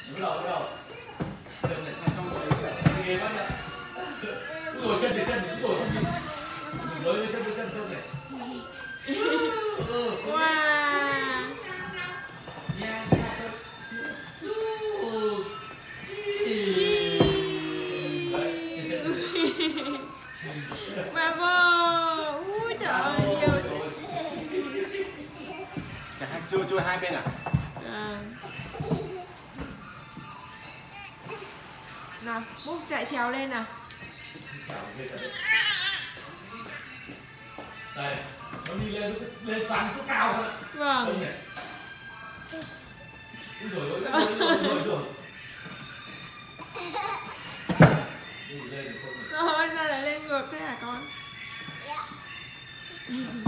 Bắt đầu, bắt đầu. Đừng này, trong cái ghế bắt nhá. Ngồi chân thì chân, ngồi không đi. Ngồi lên chân này. Wow. Bravo. Ui trời ơi, nhiều. Chui hai bên à? Nào, Búc chạy trèo lên nào. Đây, nó đi lên toàn cái cao thôi. Vâng. Rồi. Rồi, bây giờ lại lên ngược thế hả con?